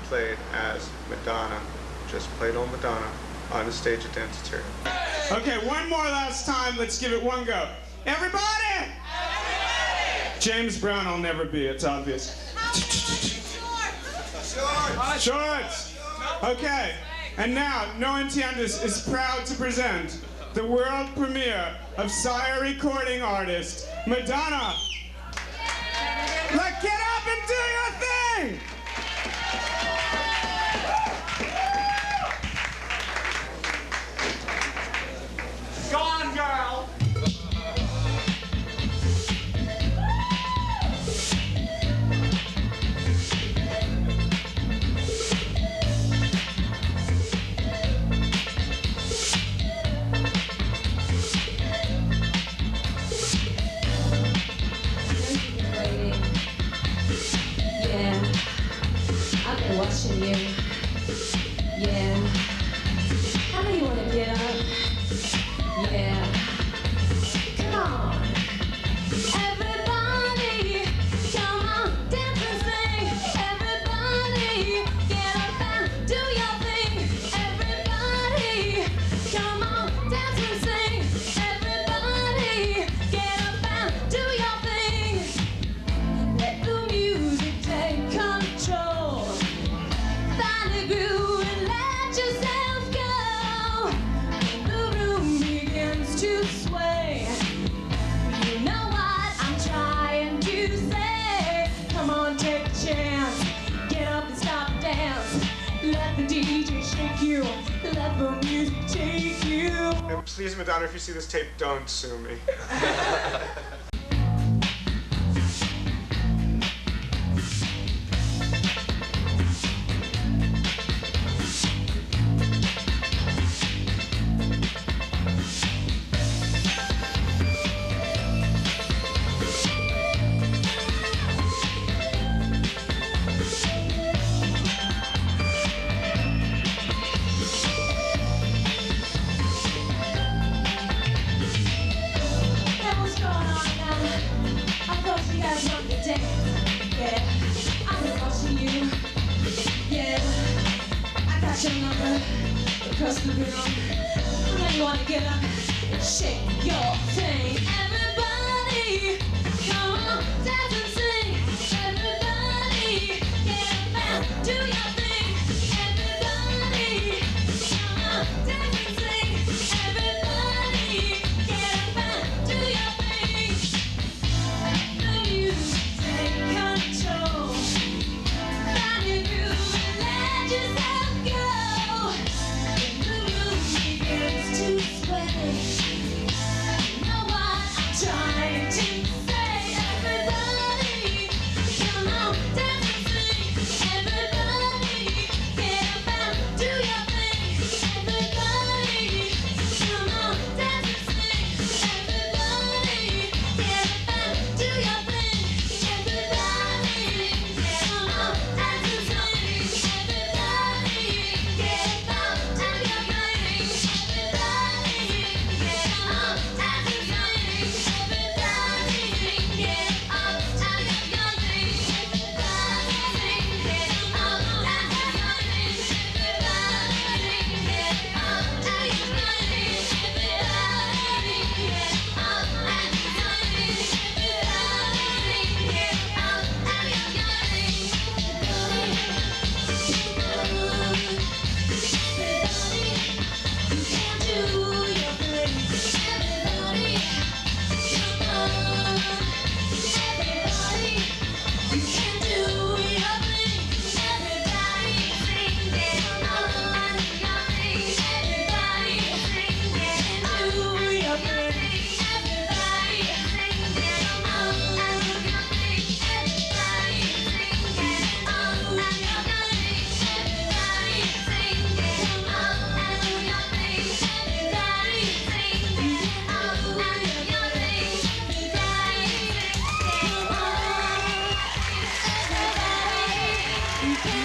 played as Madonna, just played old Madonna on the stage at Danceteria. Okay, one more last time. Let's give it one go. Everybody! Everybody! James Brown I'll never be, it's obvious. Shorts! Okay, and now No Entiendes is proud to present the world premiere of Sire recording artist, Madonna. Like, get up and do your thing! Go on, girl! Watching you, yeah. I know you wanna get up, yeah. Come on, everybody, come on, dance and sing. Everybody, get up and do your thing. Everybody, come on, dance and sing. Everybody, get up and do your thing. Let the music take control. Find a groove and let yourself go. The room begins to sway. You know what I'm trying to say. Come on, take a chance. Get up and stop the dance. Let the DJ shake you. Let the music take you. And please, Madonna, if you see this tape, don't sue me. Across the room, now you wanna get up and shake your thing. Everybody, come on, dance and sing. Everybody, get up and do your thing. Everybody, come on, dance and sing. Everybody, get up and do your thing. The music take control. Find your groove and let yourself go. You can